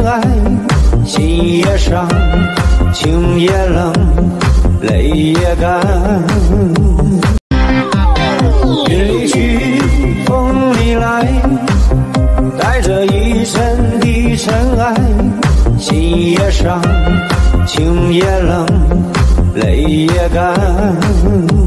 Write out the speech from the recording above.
爱，心也伤，情也冷，泪也干。云里去，风里来，带着一身的尘埃，心也伤，情也冷，泪也干。